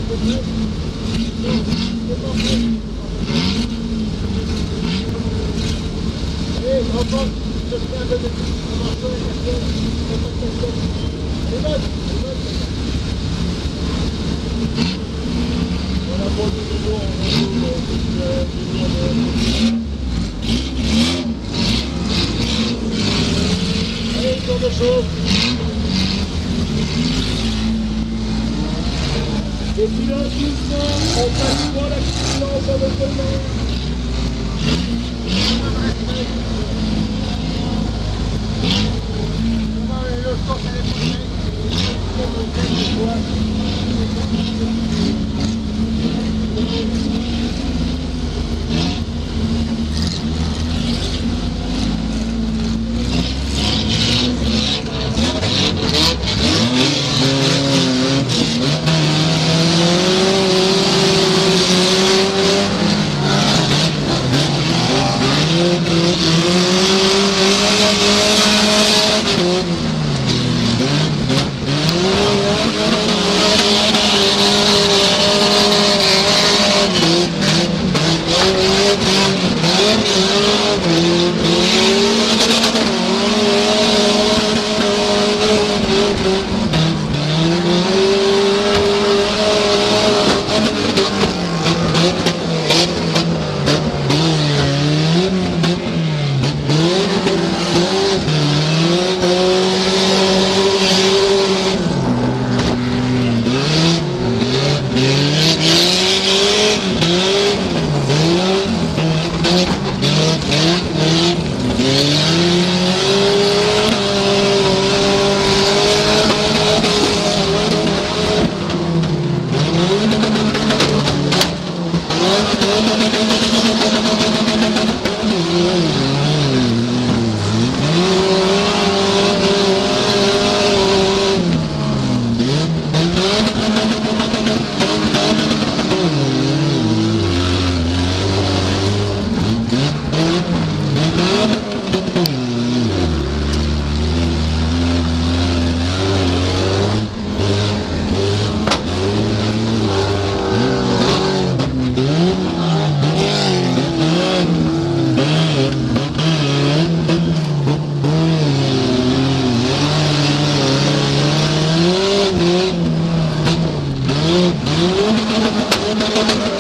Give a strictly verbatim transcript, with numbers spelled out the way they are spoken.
Allez, grand-père, je te fais un peu de plus. On marche sur la casquette. On passe la casquette. Allez, bonne, allez, bonne. On a pas de nouveau, on a de allez, tour de chauffe. Et puis là, doucement, on passe pas la silence avec le main. Thank you.